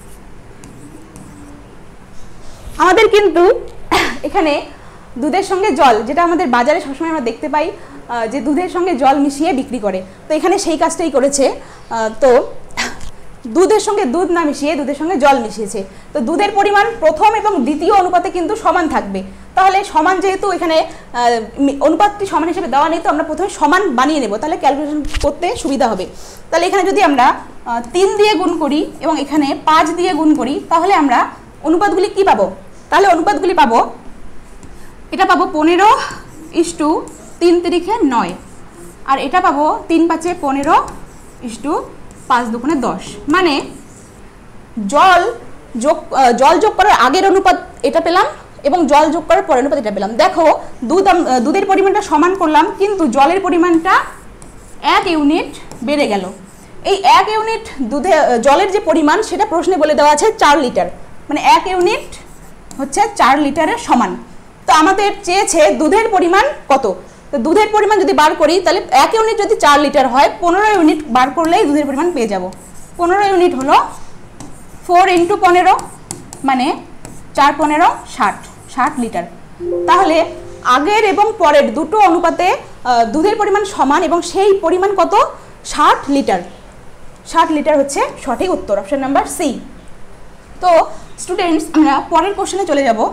আমাদের কিন্তু এখানে দুধের সঙ্গে জল, যেটা আমাদের বাজারে সবসময় আমরা দেখতে পাই যে দুধের সঙ্গে জল মিশিয়ে বিক্রি করে, তো এখানে সেই কাজটাই করেছে। তো দুধের সঙ্গে দুধ না মিশিয়ে দুধের সঙ্গে জল মিশিয়েছে, তো দুধের পরিমাণ প্রথম এবং দ্বিতীয় অনুপাতে কিন্তু সমান থাকবে, তাহলে সমান যেহেতু এখানে অনুপাতটি সমান হিসেবে দেওয়া নেই, তো আমরা প্রথমে সমান বানিয়ে নেব, তাহলে ক্যালকুলেশন করতে সুবিধা হবে। তাহলে এখানে যদি আমরা তিন দিয়ে গুণ করি এবং এখানে পাঁচ দিয়ে গুণ করি তাহলে আমরা অনুপাতগুলি কি পাবো, তাহলে অনুপাতগুলি পাবো, এটা পাবো পনেরো ইস্টু তিন তিরিখে নয়, আর এটা পাবো তিন পাঁচে পনেরো ইস্টু পাঁচ দুগুণে দশ, মানে জল যোগ জল যোগ করার আগের অনুপাত এটা পেলাম এবং জল যোগ করার পরের অনুপাত এটা পেলাম। দেখো দুধ দুধের পরিমাণটা সমান করলাম কিন্তু জলের পরিমাণটা এক ইউনিট বেড়ে গেল। এই এক ইউনিট দুধে জলের যে পরিমাণ সেটা প্রশ্নে বলে দেওয়া আছে চার লিটার, মানে এক ইউনিট হচ্ছে চার লিটারের সমান। তো আমাদের চেয়েছে দুধের পরিমাণ কত, তো দুধের পরিমাণ যদি বার করি তাহলে এক ইউনিট যদি চার লিটার হয় পনেরো ইউনিট বার করলেই দুধের পরিমাণ পেয়ে যাব। পনেরো ইউনিট হলো ফোর ইন্টু পনেরো মানে চার পনেরো ষাট, ষাট লিটার। তাহলে আগের এবং পরের দুটো অনুপাতে দুধের পরিমাণ সমান এবং সেই পরিমাণ কত, ষাট লিটার। ষাট লিটার হচ্ছে সঠিক উত্তর, অপশন নাম্বার সি। তো স্টুডেন্টস আমরা পরের কোশ্চেনে চলে যাব।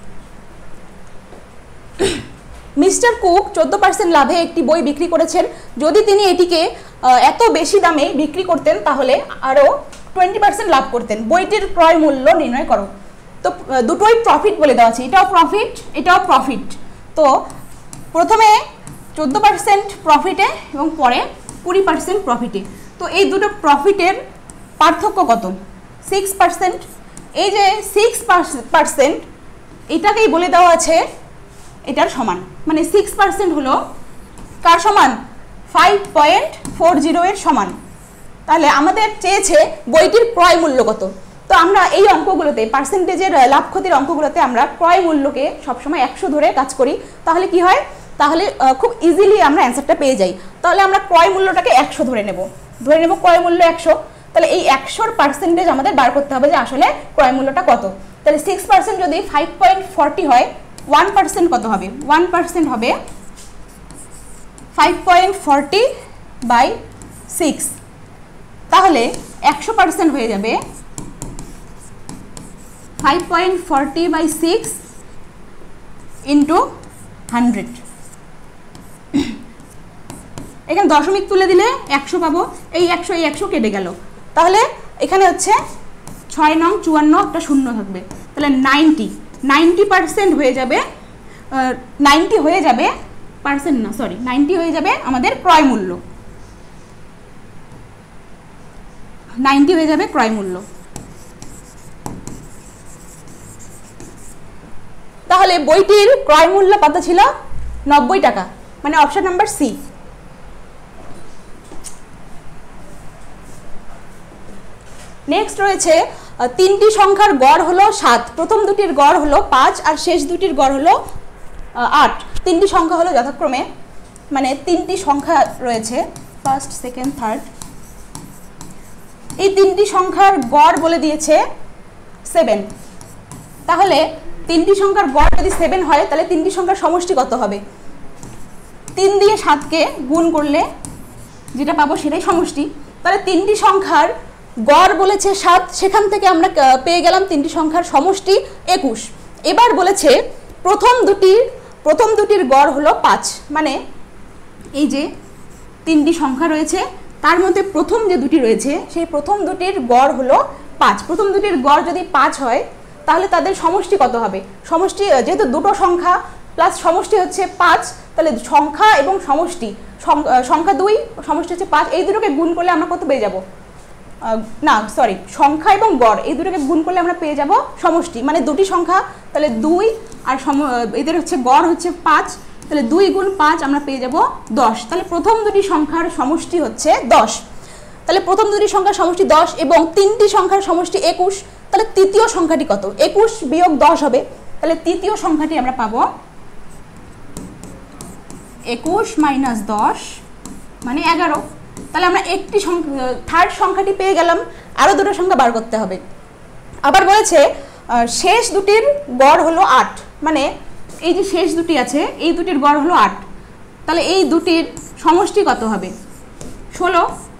মিস্টার কুক চোদ্দো পার্সেন্ট লাভে একটি বই বিক্রি করেছেন। যদি তিনি এটিকে এত বেশি দামে বিক্রি করতেন তাহলে আরও টোয়েন্টি পার্সেন্ট লাভ করতেন। বইটির ক্রয় মূল্য নির্ণয় করো। তো দুটোই প্রফিট বলে দেওয়া আছে, এটাও প্রফিট এটাও প্রফিট। তো প্রথমে চোদ্দো পার্সেন্ট প্রফিটে এবং পরে কুড়ি পার্সেন্ট প্রফিটে। তো এই দুটো প্রফিটের পার্থক্য কত, সিক্স পার্সেন্ট। এই যে সিক্স পার্সেন্ট এটাকেই বলে দেওয়া আছে এটার সমান, মানে সিক্স পার্সেন্ট হলো কার সমান, ফাইভ পয়েন্ট ফোর জিরো এর সমান। তাহলে আমাদের চেয়েছে বইটির ক্রয় মূল্য কত। তো আমরা এই অঙ্কগুলোতে পার্সেন্টেজের লাভ ক্ষতির অঙ্কগুলোতে আমরা ক্রয় মূল্যকে সবসময় একশো ধরে কাজ করি। তাহলে কি হয়, তাহলে খুব ইজিলি আমরা অ্যান্সারটা পেয়ে যাই। তাহলে আমরা ক্রয় মূল্যটাকে একশো ধরে নেব, ধরে নেব ক্রয় মূল্য একশো। তাহলে এই একশোর পার্সেন্টেজ আমাদের বার করতে হবে যে আসলে ক্রয় মূল্যটা কত। তাহলে সিক্স পার্সেন্ট যদি ফাইভ পয়েন্ট ফোরটি হয়, ওয়ান পার্সেন্ট কত হবে, ওয়ান পার্সেন্ট হবে five point forty by six. তাহলে একশো পার্সেন্ট হয়ে যাবে five point forty by six into hundred. এখানে দশমিক তুলে দিলে একশো পাবো, এই একশো এই একশো কেটে গেল। তাহলে এখানে হচ্ছে ছয় নং চুয়ান্ন একটা শূন্য থাকবে, তাহলে নাইনটি নাইনটি পার্সেন্ট হয়ে যাবে, নাইনটি হয়ে যাবে পার্সেন্ট না সরি নাইনটি হয়ে যাবে আমাদের ক্রয় মূল্য, নাইনটি হয়ে যাবে ক্রয় মূল্য। তাহলে বইটির ক্রয় মূল্য কত ছিল, নব্বই টাকা, মানে অপশন নাম্বার সি। নেক্সট রয়েছে তিনটি সংখ্যার গড় হলো সাত, প্রথম দুটির গড় হলো পাঁচ আর শেষ দুটির গড় হলো আট। তিনটি সংখ্যা হলো যথাক্রমে, মানে তিনটি সংখ্যা রয়েছে ফার্স্ট সেকেন্ড থার্ড, এই তিনটি সংখ্যার গড় বলে দিয়েছে সেভেন। তাহলে তিনটি সংখ্যার গড় যদি সেভেন হয় তাহলে তিনটি সংখ্যার সমষ্টি কত হবে, তিন দিয়ে সাতকে গুণ করলে যেটা পাবো সেটাই সমষ্টি। তাহলে তিনটি সংখ্যার গড় বলেছে সাত, সেখান থেকে আমরা পেয়ে গেলাম তিনটি সংখ্যার সমষ্টি একুশ। এবার বলেছে প্রথম দুটির প্রথম দুটির গড় হলো পাঁচ, মানে এই যে তিনটি সংখ্যা রয়েছে তার মধ্যে প্রথম যে দুটি রয়েছে সেই প্রথম দুটির গড় হলো পাঁচ। প্রথম দুটির গড় যদি পাঁচ হয় তাহলে তাদের সমষ্টি কত হবে, সমষ্টি যেহেতু দুটো সংখ্যা প্লাস সমষ্টি হচ্ছে পাঁচ, তাহলে সংখ্যা এবং সমষ্টি, সংখ্যা দুই সমষ্টি হচ্ছে পাঁচ, এই দুটোকে গুণ করলে আমরা কত পেয়ে যাব, না সরি সংখ্যা এবং গড় এই দুটোকে গুণ করলে আমরা পেয়ে যাব সমষ্টি, মানে দুটি সংখ্যা তাহলে দুই আর সম এদের হচ্ছে গড় হচ্ছে পাঁচ, তাহলে দুই গুণ পাঁচ আমরা পেয়ে যাব দশ। তাহলে প্রথম দুটি সংখ্যার সমষ্টি হচ্ছে দশ। তাহলে প্রথম দুটি সংখ্যার সমষ্টি দশ এবং তিনটি সংখ্যার সমষ্টি একুশ। তাহলে তৃতীয় সংখ্যাটি কত, একুশ বিয়োগ দশ হবে, তাহলে তৃতীয় সংখ্যাটি আমরা পাবো একুশ মাইনাস দশ মানে এগারো। তাহলে আমরা একটি সংখ্যা থার্ড সংখ্যাটি পেয়ে গেলাম, আরও দুটো সংখ্যা বার করতে হবে। আবার বলেছে শেষ দুটির গড় হলো আট, মানে এই যে শেষ দুটি আছে এই দুটির গড় হলো আট, তাহলে এই দুটির সমষ্টি কত হবে, ষোলো।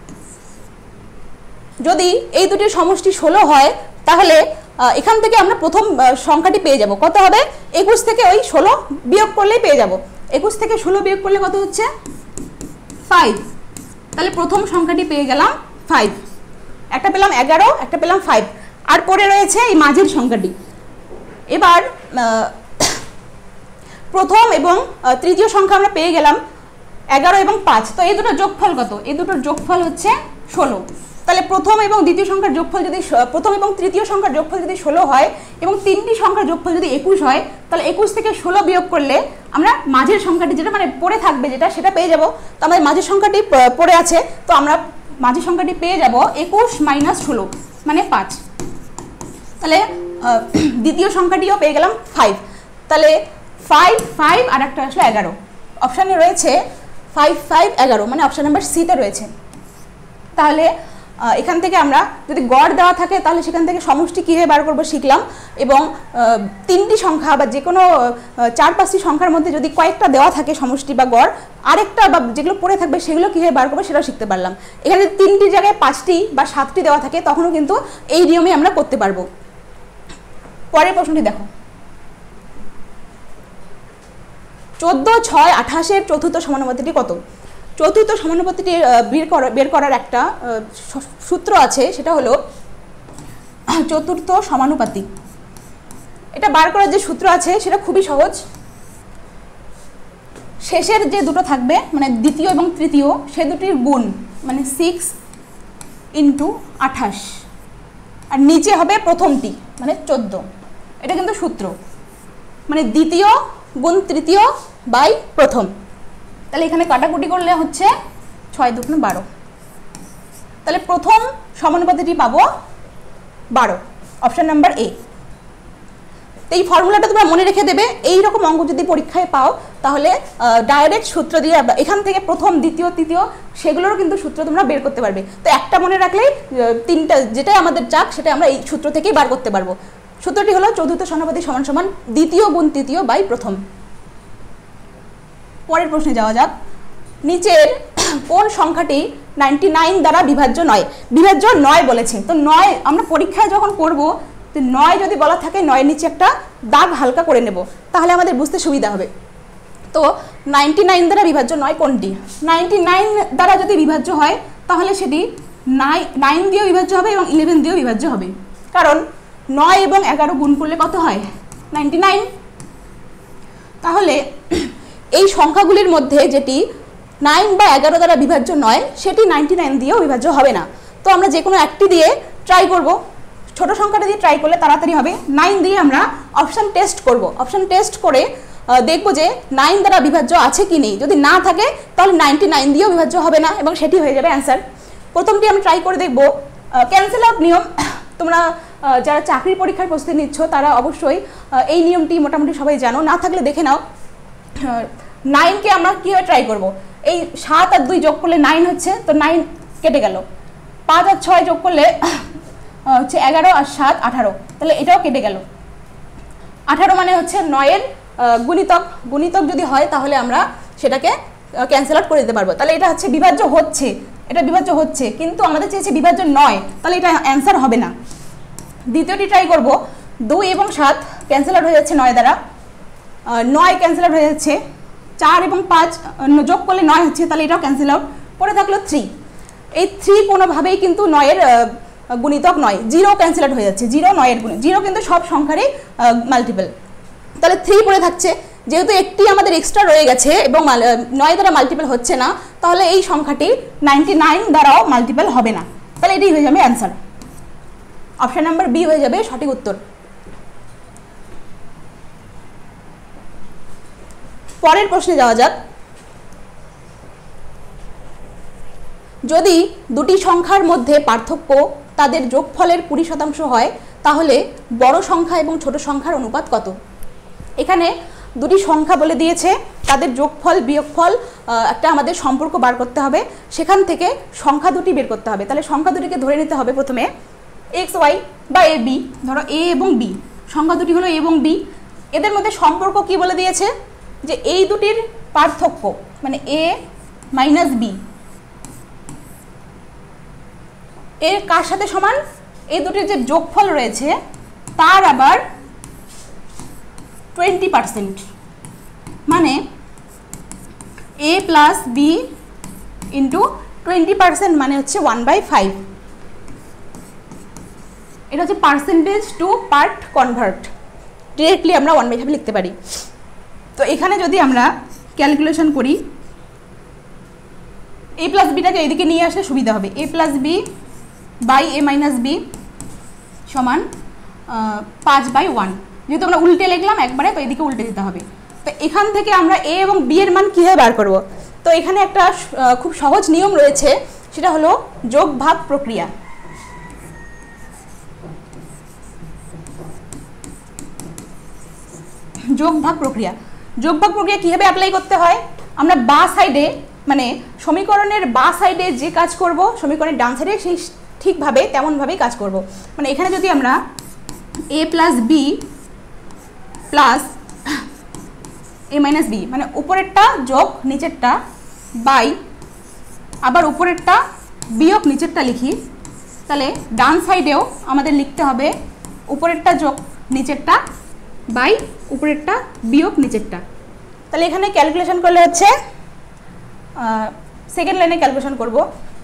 যদি এই দুটির সমষ্টি ষোলো হয় তাহলে এখান থেকে আমরা প্রথম সংখ্যাটি পেয়ে যাব, কত হবে, একুশ থেকে ওই ষোলো বিয়োগ করলেই পেয়ে যাব। একুশ থেকে ষোলো বিয়োগ করলে কত হচ্ছে ফাইভ, তাহলে প্রথম সংখ্যাটি পেয়ে গেলাম ফাইভ, একটা পেলাম এগারো একটা পেলাম ফাইভ, আর পরে রয়েছে এই মাঝের সংখ্যাটি। এবার প্রথম এবং তৃতীয় সংখ্যা আমরা পেয়ে গেলাম এগারো এবং পাঁচ, তো এই দুটোর যোগফল কত, এই দুটোর যোগফল হচ্ছে ষোলো। তাহলে প্রথম এবং দ্বিতীয় সংখ্যার যোগফল যদি প্রথম এবং তৃতীয় সংখ্যার যোগফল যদি ষোলো হয় এবং তিনটি সংখ্যার যোগফল যদি একুশ হয়, তাহলে একুশ থেকে ষোলো বিয়োগ করলে আমরা মাঝের সংখ্যাটি যেটা মানে পড়ে থাকবে যেটা সেটা পেয়ে যাব। তো আমাদের মাঝের সংখ্যাটি পড়ে আছে, তো আমরা মাঝের সংখ্যাটি পেয়ে যাব একুশ মাইনাস ষোলো মানে পাঁচ। তাহলে দ্বিতীয় সংখ্যাটিও পেয়ে গেলাম ফাইভ। তাহলে ফাইভ ফাইভ আর একটা আসলে এগারো, অপশানে রয়েছে ফাইভ ফাইভ এগারো, মানে অপশান নাম্বার সিতে রয়েছে। তাহলে এখান থেকে আমরা যদি গড় দেওয়া থাকে তাহলে সেখান থেকে সমষ্টি কীভাবে বার করবো শিখলাম, এবং তিনটি সংখ্যা বা যে কোনো চার পাঁচটি সংখ্যার মধ্যে যদি কয়েকটা দেওয়া থাকে সমষ্টি বা গড়, আরেকটা বা যেগুলো পড়ে থাকবে সেগুলো কীভাবে বার করবো সেটাও শিখতে পারলাম। এখানে তিনটি জায়গায় পাঁচটি বা সাতটি দেওয়া থাকে তখনও কিন্তু এই নিয়মে আমরা করতে পারবো। পরের প্রশ্নটি দেখো, চোদ্দ ছয় আঠাশের চতুর্থ সমানুপাতিটি কত? চতুর্থ সমানুপাতিটি বের করা বের করার একটা সূত্র আছে, সেটা হলো চতুর্থ সমানুপাতি। এটা বার করার যে সূত্র আছে সেটা খুবই সহজ। শেষের যে দুটো থাকবে মানে দ্বিতীয় এবং তৃতীয়, সে দুটির গুণ মানে সিক্স ইন্টু আঠাশ, আর নিচে হবে প্রথমটি মানে চোদ্দো। এটা কিন্তু সূত্র, মানে দ্বিতীয় গুণ তৃতীয় বাই প্রথম। তাহলে এখানে কাটাকুটি করলে হচ্ছে ছয় দুগুণ বারো, তাহলে প্রথম সমানুপাতিটি পাবো বারো, অপশান নাম্বার এ। তো এই ফর্মুলাটা তোমরা মনে রেখে দেবে, এই রকম অঙ্ক যদি পরীক্ষায় পাও তাহলে ডাইরেক্ট সূত্র দিয়ে এখান থেকে প্রথম দ্বিতীয় তৃতীয় সেগুলোরও কিন্তু সূত্র তোমরা বের করতে পারবে। তো একটা মনে রাখলেই তিনটা যেটাই আমাদের চাক সেটা আমরা এই সূত্র থেকেই বার করতে পারবো। সূত্রটি হলো চতুর্থ সমানুপাতি সমান সমান দ্বিতীয় গুণ তৃতীয় বাই প্রথম। পরের প্রশ্নে যাওয়া যাক, নিচের কোন সংখ্যাটি নাইনটি নাইন দ্বারা বিভাজ্য নয়? বিভাজ্য নয় বলেছে, তো নয় আমরা পরীক্ষায় যখন করব তো নয় যদি বলা থাকে নয়ের নিচে একটা দাগ হালকা করে নেব, তাহলে আমাদের বুঝতে সুবিধা হবে। তো নাইনটি নাইন দ্বারা বিভাজ্য নয় কোনটি? নাইনটি নাইন দ্বারা যদি বিভাজ্য হয় তাহলে সেটি নাইন নাইন দিয়েও বিভাজ্য হবে এবং ইলেভেন দিয়েও বিভাজ্য হবে, কারণ নয় এবং এগারো গুণ করলে কত হয়? Ninety nine. তাহলে এই সংখ্যাগুলির মধ্যে যেটি নাইন বা এগারো দ্বারা বিভাজ্য নয় সেটি নাইনটি নাইন দিয়েও বিভাজ্য হবে না। তো আমরা যে কোনো একটি দিয়ে ট্রাই করব, ছোট সংখ্যাটা দিয়ে ট্রাই করলে তাড়াতাড়ি হবে। নাইন দিয়ে আমরা অপশান টেস্ট করব, অপশান টেস্ট করে দেখব যে নাইন দ্বারা বিভাজ্য আছে কি নেই। যদি না থাকে তাহলে নাইনটি নাইন দিয়েও বিভাজ্য হবে না এবং সেটি হয়ে যাবে অ্যান্সার। প্রথমটি আমি ট্রাই করে দেখব ক্যান্সেল আউট নিয়ম। তোমরা যারা চাকরির পরীক্ষার প্রস্তুতি নিচ্ছ তারা অবশ্যই এই নিয়মটি মোটামুটি সবাই জানো, না থাকলে দেখে নাও। নাইনকে আমরা কীভাবে ট্রাই করব? এই সাত আর দুই যোগ করলে নাইন হচ্ছে, তো নাইন কেটে গেল। পাঁচ আর ছয় যোগ করলে হচ্ছে এগারো আর সাত আঠারো, তাহলে এটাও কেটে গেল। আঠারো মানে হচ্ছে নয়ের গুণিতক, গুণিতক যদি হয় তাহলে আমরা সেটাকে ক্যান্সেল আউট করে দিতে পারবো। তাহলে এটা হচ্ছে বিভাজ্য হচ্ছে, এটা বিভাজ্য হচ্ছে, কিন্তু আমাদের চেয়েছে বিভাজ্য নয়, তাহলে এটা অ্যান্সার হবে না। দ্বিতীয়টি ট্রাই করব, দুই এবং সাত ক্যান্সেল আউট হয়ে যাচ্ছে নয় দ্বারা, নয় ক্যান্সেল আউট হয়ে যাচ্ছে, চার এবং পাঁচ যোগ করলে নয় হচ্ছে, তাহলে এটাও ক্যান্সেল আউট। পরে থাকলো থ্রি, এই থ্রি কোনোভাবেই কিন্তু নয়ের গুণিতক নয়, জিরো ক্যান্সেল আউট হয়ে যাচ্ছে, জিরো নয়ের গুণ, জিরো কিন্তু সব সংখ্যারই মাল্টিপল। তাহলে থ্রি পড়ে থাকছে, যেহেতু একটি আমাদের এক্সট্রা রয়ে গেছে এবং নয় দ্বারা মাল্টিপল হচ্ছে না, তাহলে এই সংখ্যাটি নাইনটি নাইন দ্বারাও মাল্টিপল হবে না, তাহলে এটাই হয়ে যাবে অ্যান্সার। অপশান নাম্বার বি হয়ে যাবে সঠিক উত্তর। পরের প্রশ্নে যাওয়া যাক, যদি দুটি সংখ্যার মধ্যে পার্থক্য তাদের যোগফলের কুড়ি শতাংশ হয় তাহলে বড় সংখ্যা এবং ছোট সংখ্যার অনুপাত কত? এখানে দুটি সংখ্যা বলে দিয়েছে, তাদের যোগফল বিয়োগফল একটা আমাদের সম্পর্ক বার করতে হবে, সেখান থেকে সংখ্যা দুটি বের করতে হবে। তাহলে সংখ্যা দুটিকে ধরে নিতে হবে প্রথমে এক্স ওয়াই বা এ বি, ধরো এ এবং বি, সংখ্যা দুটি হলো এ এবং বি। এদের মধ্যে সম্পর্ক কি বলে দিয়েছে যে এই দুটির পার্থক্য মানে এ মাইনাস বি এর কার সাথে সমান? এই দুটির যে যোগফল রয়েছে তার আবার টোয়েন্টি পার্সেন্ট, মানে A plus B into twenty percent মানে হচ্ছে ওয়ান বাই ফাইভ। এটা হচ্ছে percentage to part convert, directly আমরা ওয়ান বাই ফাইভ লিখতে পারি। তো এখানে যদি আমরা ক্যালকুলেশন করি, এ প্লাস বিটাকে এদিকে নিয়ে আসলে সুবিধা হবে। A plus B by A minus B সমান পাঁচ বাই ওয়ান। যেহেতু আমরা উল্টে লিখলাম একবারে, তো এদিকে উল্টে দিতে হবে। তো এখান থেকে আমরা এ এবং বি এর মান কীভাবে বার করব? তো এখানে একটা খুব সহজ নিয়ম রয়েছে, সেটা হলো যোগ ভাগ প্রক্রিয়া। যোগ ভাগ প্রক্রিয়া যোগ ভাগ প্রক্রিয়া কীভাবে অ্যাপ্লাই করতে হয়? আমরা বা সাইডে মানে সমীকরণের বা সাইডে যে কাজ করব, সমীকরণের ডান সাইডে সেই ঠিকভাবে তেমনভাবেই কাজ করব। মানে এখানে যদি আমরা A plus B plus A minus B মানে উপরেরটা যোগ নিচেরটা বাই আবার উপরেরটা বিয়োগ নিচেরটা লিখি, তাহলে ডান সাইডেও আমাদের লিখতে হবে উপরেরটা যোগ নিচেরটা বাই উপরেরটা বিয়োগ নিচেরটা। তাহলে এখানে ক্যালকুলেশন করলে হচ্ছে সেকেন্ড লাইনে ক্যালকুলেশন করব।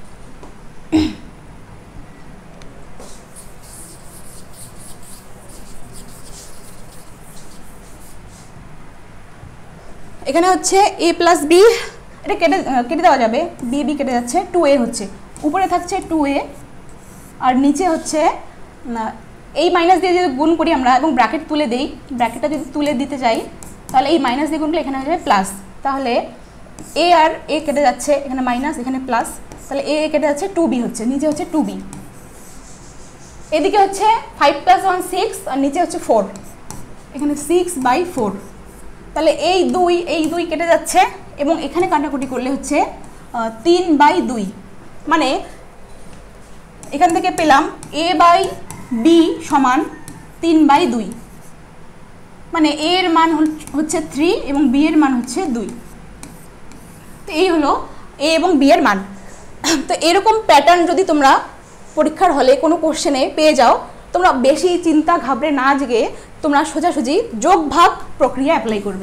এখানে হচ্ছে এ প্লাস বি, এটা কেটে কেটে দেওয়া যাবে, বি বি কেটে যাচ্ছে, টু এ হচ্ছে, উপরে থাকছে টু এ আর নিচে হচ্ছে এই মাইনাস দিয়ে যদি গুণ করি আমরা এবং ব্র্যাকেট তুলে দিই, ব্র্যাকেটটা যদি তুলে দিতে চাই তাহলে এই মাইনাস দিয়ে গুণ করলে এখানে হয়ে যাবে প্লাস। তাহলে এ আর এ কেটে যাচ্ছে, এখানে মাইনাস এখানে প্লাস, তাহলে এ কেটে যাচ্ছে, টু বি হচ্ছে, নিচে হচ্ছে টু বি। এদিকে হচ্ছে ফাইভ প্লাস ওয়ান সিক্স আর নিচে হচ্ছে ফোর, এখানে সিক্স বাই ফোর। তাহলে এই দুই এই দুই কেটে যাচ্ছে এবং এখানে কাটাকুটি করলে হচ্ছে তিন বাই দুই। মানে এখান থেকে পেলাম এ বাই বি সমান তিন বাই দুই, মানে এ এর মান হচ্ছে থ্রি এবং বি এর মান হচ্ছে দুই। তো এই হলো এ এবং বি এর মান। তো এরকম প্যাটার্ন যদি তোমরা পরীক্ষার হলে কোনো কোশ্চেনে পেয়ে যাও, তোমরা বেশি চিন্তা ঘাবড়ে না জেগে তোমরা সোজাসুজি যোগ ভাগ প্রক্রিয়া অ্যাপ্লাই করবে।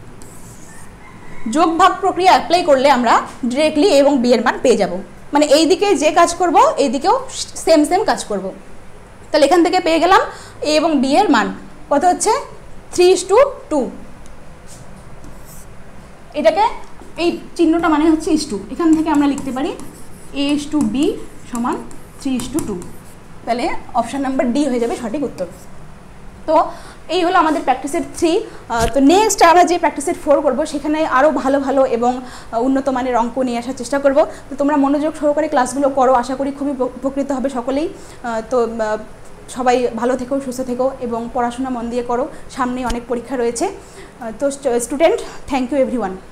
যোগ ভাগ প্রক্রিয়া অ্যাপ্লাই করলে আমরা ডিরেক্টলি এ এবং বি এর মান পেয়ে যাব। মানে এই দিকে যে কাজ করব এই দিকেও সেম সেম কাজ করব। তাহলে এখান থেকে পেয়ে গেলাম এ এবং বি এর মান কত হচ্ছে থ্রি ইস টু টু। এটাকে এই চিহ্নটা মানে হচ্ছে ইস টু, এখান থেকে আমরা লিখতে পারি এ ইস টু বি সমান থ্রি ইস টু টু। তাহলে অপশান নাম্বার ডি হয়ে যাবে সঠিক উত্তর। তো এই হলো আমাদের প্র্যাকটিসের থ্রি। তো নেক্সট আমরা যে প্র্যাকটিসের ফোর করবো সেখানে আরও ভালো ভালো এবং উন্নত মানের অঙ্ক নিয়ে আসার চেষ্টা করব। তো তোমরা মনোযোগ সহকারে ক্লাসগুলো করো, আশা করি খুবই উপকৃত হবে সকলেই। তো সবাই ভালো থেকো, সুস্থ থেকো এবং পড়াশোনা মন দিয়ে করো, সামনে অনেক পরীক্ষা রয়েছে। তো স্টুডেন্ট, থ্যাংক ইউ এভরিওয়ান।